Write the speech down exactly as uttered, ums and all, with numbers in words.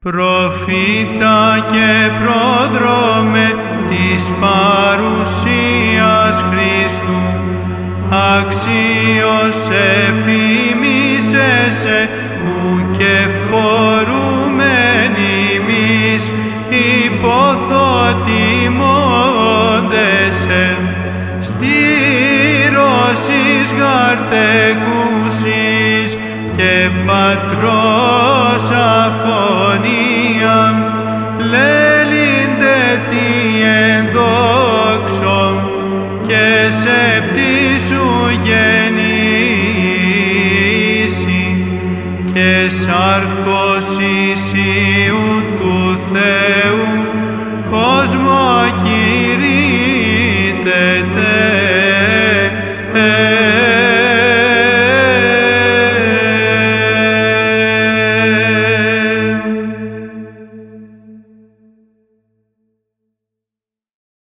Προφήτα και πρόδρομε της παρουσίας Χριστού, αξίως εφημίσεσαι, ουκ ευπορούμεν ημείς, υποθοτιμώντεσαι, στήρωσις γαρτεκούσης και πατρός αφωνία, λέλυντε τι ενδόξον και σε πτήσου γεννήσει και σαρκώσεις